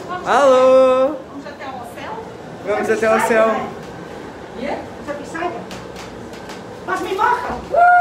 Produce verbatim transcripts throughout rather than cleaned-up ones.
Alô! Vamos até ao céu? Vamos até ao céu. Já que sai? Faz-me marca!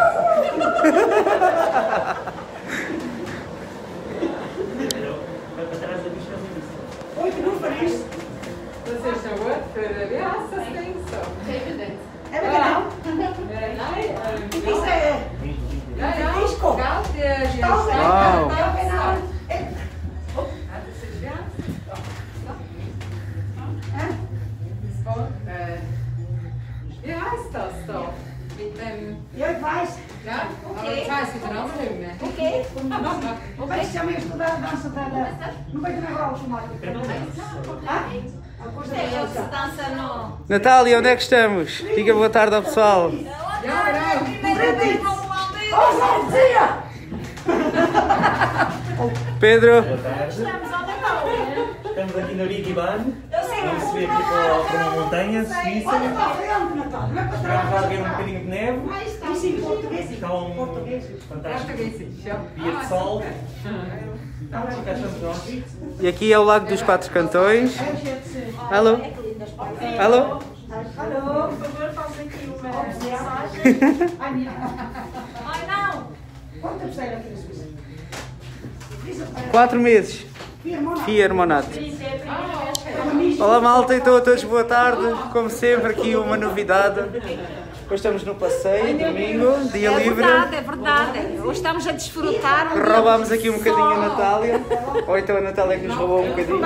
Oi, que não farias? Das ist ja gut für, wie heisst das Ding so? Evident. É verdade? Nein, E isso é... ja, ja, Disco. Gell, die, die Wow. Wow. Ja, genau. É... Ja, das ist, wie heisst das? Hã? Das Wort, äh, wie heisst das da? Mit dem, Eu vais. ja, aber jetzt heisst es wieder andere nicht mehr. O quê? O que se chama isto da dança da... Não vai ter agora o chamado. Hã? A coisa da dança. Dança no... Natália, onde é que estamos? Diga boa tarde ao pessoal. Ja, genau. Oh, Zé! Pedro, Estamos ao Natal, né? Estamos aqui no Rigiban, vamos subir aqui para, para uma montanha suíça, Olha para a frente, Natal. Não é para vamos trás. lá ver um bocadinho de neve, E sim, português. está um Português. fantástico Português, ja. dia de sol. Cá estamos nós. e aqui é o Lago dos Quatro Cantões. Alô? Alô? Alô? Por favor, faça aqui uma mensagem. Ai, minha. Ai, não! Quanto tempo sai aqui na Suíça? Quatro meses. Fia Hermonato. Isso é a primeira vez que eu... Olá malta, então a todos boa tarde. Como sempre, aqui uma novidade. Hoje estamos no passeio, domingo, dia É livre. verdade, é verdade. Hoje estamos a desfrutar um dia Roubámos aqui um de bocadinho a sol. Natália. Ou então a Natália que nos roubou um bocadinho.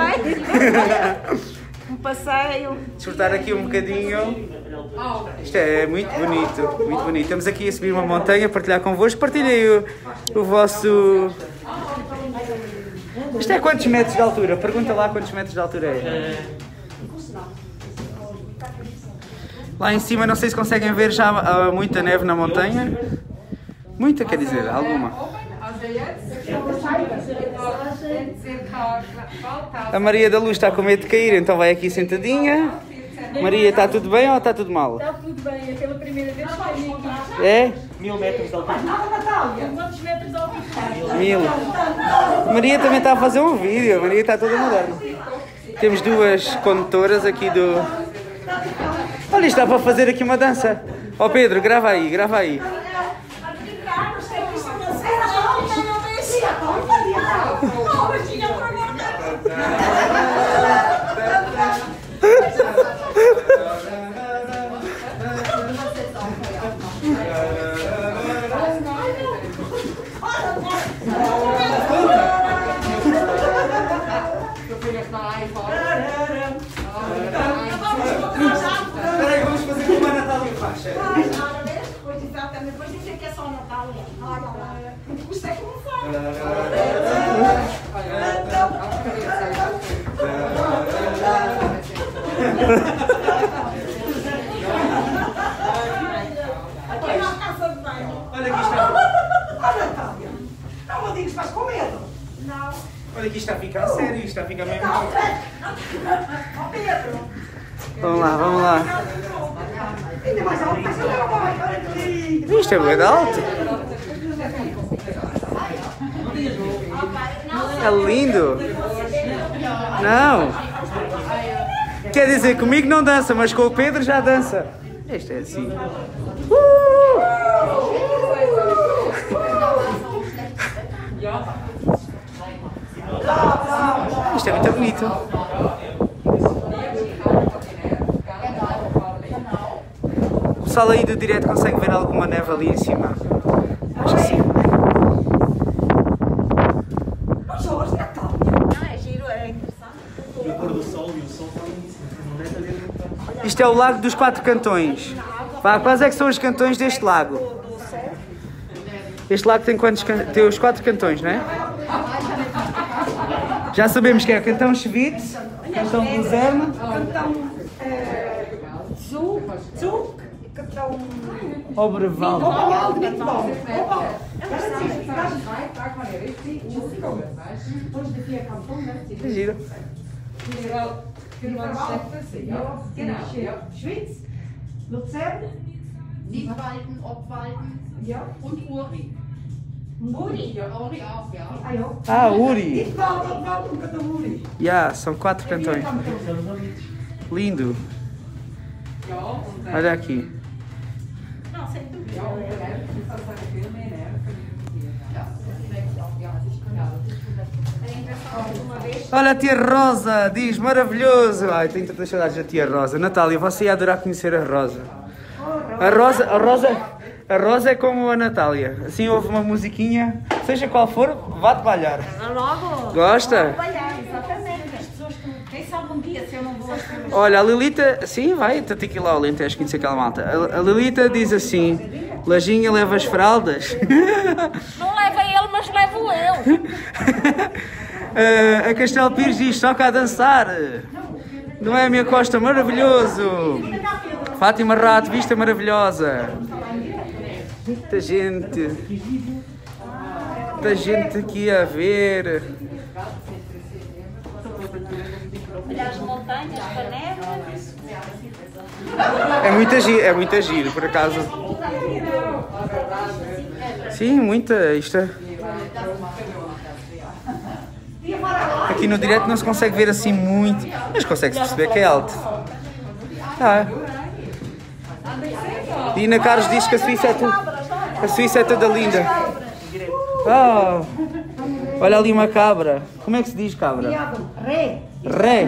Um passeio. Desfrutar aqui um bocadinho. Isto é muito bonito, muito bonito. Estamos aqui a subir uma montanha, a partilhar convosco. Partilhem o, o vosso... Isto é quantos metros de altura? Pergunta lá quantos metros de altura é. Lá em cima, não sei se conseguem ver já há muita neve na montanha. Muita, quer dizer, alguma. Also jetzt, in circa, A Maria da Luz está com medo de cair, então vai aqui sentadinha. Maria, está tudo bem ou está tudo mal? Está tudo bem, é pela primeira vez que venho aqui. É? Mil metros de altura. Quantos metros de altura? Mil. Maria também está a fazer um vídeo, a Maria está toda moderna. Temos duas condutoras aqui do... Olha, isto dá para fazer aqui uma dança. Ó Pedro, grava aí, grava aí. Espera aí, vamos fazer como a Natália faz. Pois exatamente, depois dizem que é só Natal. Olha lá. Isto é como faz. Aqui na casa de banho. Olha aqui está. Olha, Natália. Não me digas, estás com medo. Não. Olha aqui está a ficar sério, isto está a ficar mesmo. Não, ó Pedro. Vamos lá, vamos lá. Ainda mais alto, mas eu não vou. Olha que lindo. Isto é muito alto. É lindo. Não. Quer dizer, comigo não dança, mas com o Pedro já dança. Isto é assim. Uh! Isto é muito bonito. O pessoal aí do direto consegue ver alguma neve ali em cima? Acho que sim. Mas hoje, Natal. Ah, é giro, é interessante. E o pôr do sol e o sol está ali. Não deve haver muito. Isto é o Lago dos Quatro Cantões. Vá, quais é que são os cantões deste lago? Este lago tem quantos can... tem os quatro cantões, não é? Já sabemos que é Cantão Schwyz, Cantão de Luzerna, Cantão Zug, Zug, Cantão Oberwald. Oberwald, muito bom. Oberwald. É giro. Genau, ja. Schwyz, Luzern, Nidwalden, Obwalden ja. und Uri. Uri. Ai, eu. Ah, Uri. Isso volta, volta um canto Uri. Yeah, são quatro cantões. Lindo. Olha aqui. Não, sem dúvida. Olha a tia Rosa, diz maravilhoso. Ai, tenho tantas saudades da tia Rosa. Natália, você ia adorar conhecer a Rosa. A Rosa, a Rosa, a Rosa é como a Natália. Assim ouve uma musiquinha, seja qual for, vá trabalhar. Logo. Gosta? Trabalhar, exatamente. As pessoas que. Quem sabe um dia se eu não vou. Olha, a Lilita, sim, vai, tem que ir lá ao Alentejo conhecer aquela malta. A, a Lilita diz assim: Lajinha leva as fraldas. Não leva ele, mas levo eu. Uh, a Castelo Pires diz, só cá a dançar. Não é a minha Costa, maravilhoso. Fátima Rato, vista maravilhosa. Muita gente. Muita gente aqui a ver. Olha as montanhas, Canelas. É muito giro, é muito giro, por acaso. Sim, muita. Isto é... Aqui no direto não se consegue ver assim muito, mas consegue-se perceber que é alto. Ah. E Ana Carlos diz que a Suíça é, tu... a Suíça é toda linda. Oh. Olha ali uma cabra. Como é que se diz cabra? Ré. Ré.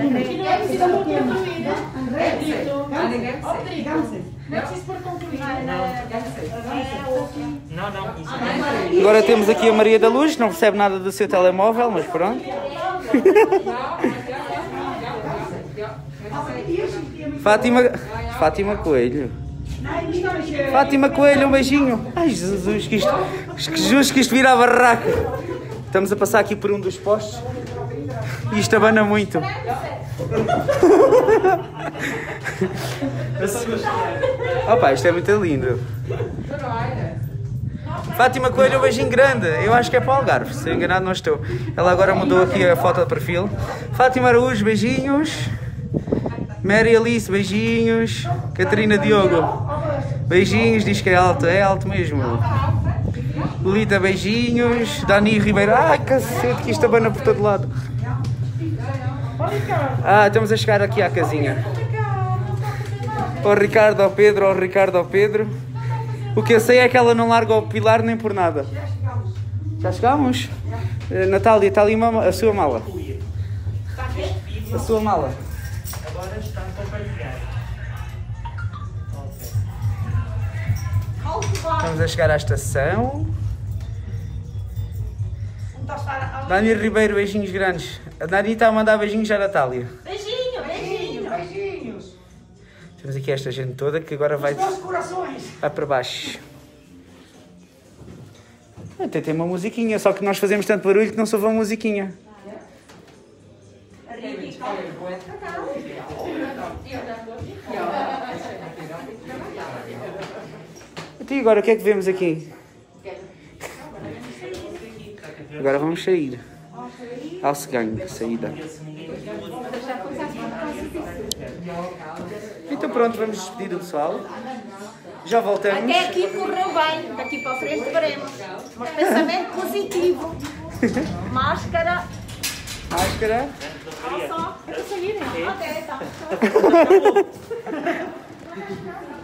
Não é preciso pôr concluído. Não, não, isso Agora temos aqui a Maria da Luz, não percebe nada do seu telemóvel, mas pronto. Fátima, Fátima Coelho. Fátima Coelho, um beijinho. Ai, Jesus, que isto, Jesus, que isto vira a barraca. Estamos a passar aqui por um dos postos e isto abana muito. Opa, isto é muito lindo. Fátima Coelho, um beijinho grande. Eu acho que é para o Algarve, se enganado não estou. Ela agora mudou aqui a foto de perfil. Fátima Araújo, beijinhos. Mary Alice, beijinhos. Catarina Diogo, beijinhos. Diz que é alto, é alto mesmo. Lolita, beijinhos. Dani Ribeiro, ai cacete, que isto abana por todo lado. Ah, estamos a chegar aqui à casinha. Ao Ricardo, ao Pedro, ao Ricardo, ao Pedro. O que eu sei é que ela não larga o Pilar nem por nada. Já chegamos? Uh, Natália, está ali uma, a sua mala. A sua mala. agora está a compartilhar. Estamos a chegar à estação. Dani Ribeiro, beijinhos grandes. A Dani está a mandar beijinhos à Natália. Beijinho, beijinho. Beijinhos. Temos aqui esta gente toda que agora vai, Os corações. vai para baixo. Até tem uma musiquinha, só que nós fazemos tanto barulho que não se ouve a musiquinha. E agora o que é que vemos aqui? Agora vamos sair. Alceganho, saída. Então pronto, vamos despedir do pessoal. Já voltamos. Até aqui correu bem, daqui para frente veremos. Mas pensamento positivo. Máscara. Máscara. Olha só, para saírem. Ok, tá.